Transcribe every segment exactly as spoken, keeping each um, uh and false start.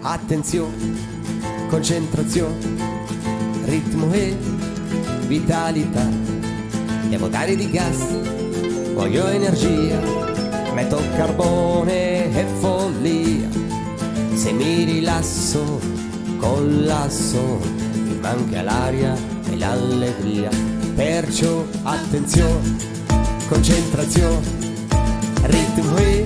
Attenzione, concentrazione, ritmo e vitalità. Devo dare di gas, voglio energia, metto carbone e follia. Se mi rilasso, collasso, mi manca l'aria e l'allegria. Perciò attenzione, concentrazione, ritmo e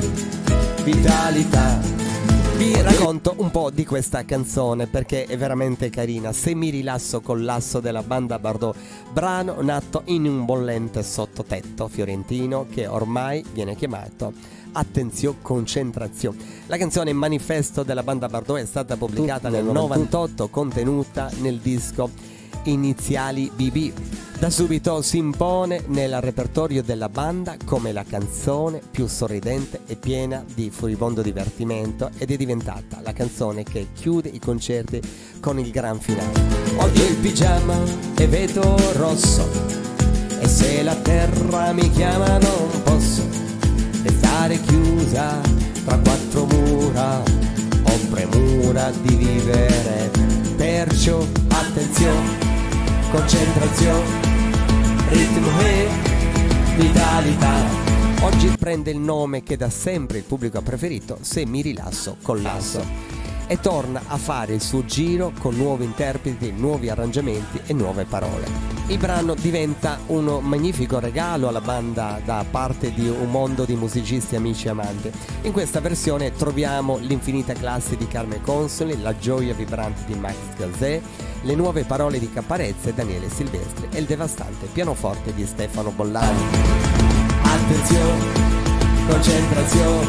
vitalità. Vi racconto un po' di questa canzone perché è veramente carina. Se mi rilasso, collasso della banda Bardot, brano nato in un bollente sottotetto fiorentino che ormai viene chiamato Attenzione, concentrazione. La canzone Manifesto della banda Bardot è stata pubblicata nel novantotto, contenuta nel disco Iniziali B B. Da subito si impone nel repertorio della banda come la canzone più sorridente e piena di furibondo divertimento ed è diventata la canzone che chiude i concerti con il gran finale. Odio il pigiama e vedo rosso e se la terra mi chiama non posso restare chiusa tra quattro mura, ho premura di vivere. Perciò attenzione, concentrazione, ritmo e vitalità. Oggi prende il nome che da sempre il pubblico ha preferito, Se mi rilasso, collasso, e torna a fare il suo giro con nuovi interpreti, nuovi arrangiamenti e nuove parole. Il brano diventa un magnifico regalo alla banda da parte di un mondo di musicisti, amici e amanti. In questa versione troviamo l'infinita classe di Carmen Consoli, la gioia vibrante di Max Gazzè, le nuove parole di Caparezza e Daniele Silvestri e il devastante pianoforte di Stefano Bollani. Attenzione, concentrazione,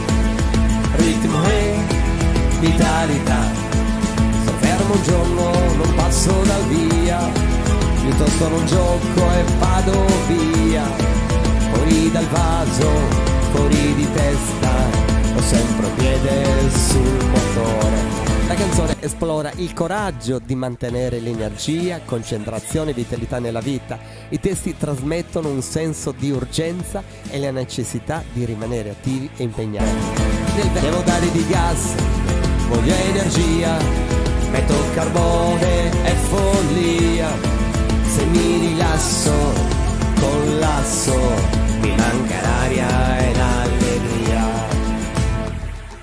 ritmo e vitalità. Sto fermo un giorno, non passo dal via, piuttosto non gioco e vado via. Fuori dal vaso, fuori di testa, ho sempre un piede sul motore. La canzone esplora il coraggio di mantenere l'energia, concentrazione e vitalità nella vita. I testi trasmettono un senso di urgenza e la necessità di rimanere attivi e impegnati. Devo dare di gas, voglio energia, metto carbone e follia. Se mi rilasso, collasso, mi manca l'aria